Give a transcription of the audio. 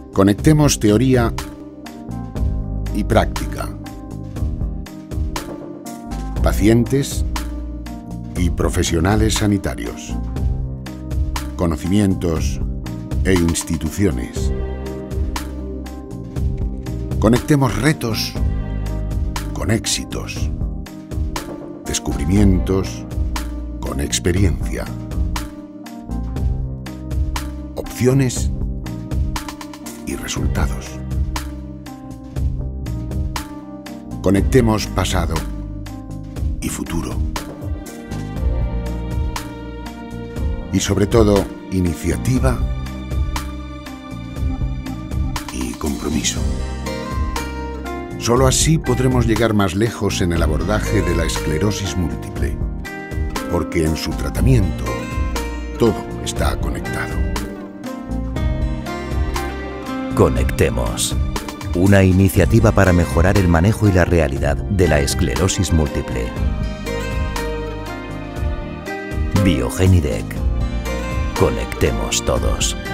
Conectemos teoría y práctica. Pacientes y profesionales sanitarios. Conocimientos e instituciones. Conectemos retos con éxitos. Descubrimientos con experiencia. Opciones y resultados. Conectemos pasado y futuro. Y sobre todo, iniciativa y compromiso. Solo así podremos llegar más lejos en el abordaje de la esclerosis múltiple, porque en su tratamiento todo está conectado. Conectemos. Una iniciativa para mejorar el manejo y la realidad de la esclerosis múltiple. Biogenidec. Conectemos todos.